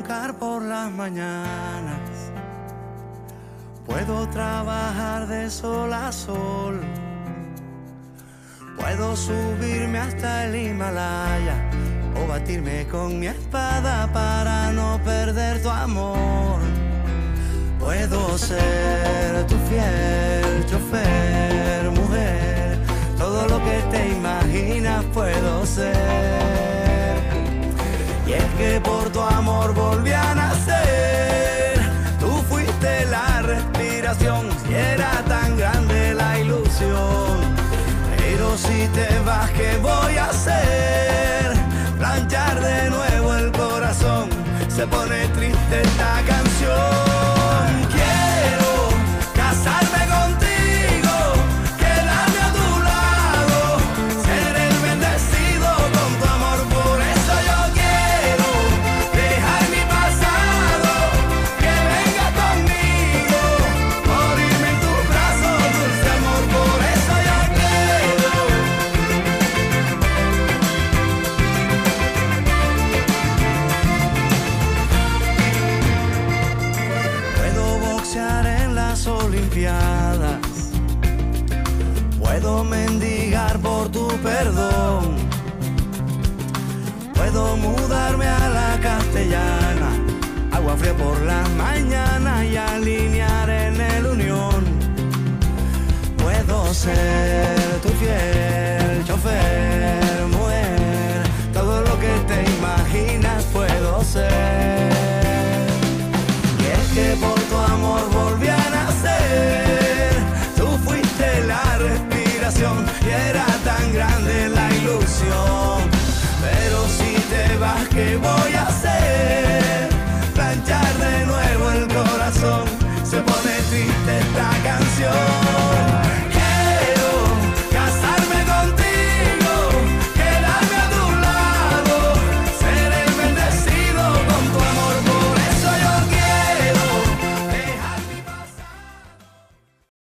roncar por las mañanas, puedo trabajar de sol a sol, puedo subirme hasta el Himalaya o batirme con mi espada para no perder tu amor. Puedo ser tu fiel chofer, mujer, todo lo que te imaginas puedo ser. Y es que por tu amor volví a nacer, tú fuiste la respiración, y era tan grande la ilusión. Pero si te vas, ¿qué voy a hacer? Planchar de nuevo el corazón, se pone triste esta canción. Quiero casarme contigo, quedarme a tu lado, ser el bendecido con tu amor. Por eso yo quiero dejar mi pasado, que venga conmigo, morirme en tus brazos, dulce amor. Por eso yo en las Olimpiadas, puedo mendigar por tu perdón, puedo mudarme a la Castellana, agua fría por las mañanas y alinear en el Unión. Puedo ser tu fiel chofer, mujer, todo lo que te imaginas puedo ser. Que por tu amor volví a nacer, tú fuiste la respiración, y era tan grande la ilusión. Pero si te vas, ¿qué voy a hacer? Planchar de nuevo el corazón, se pone triste esta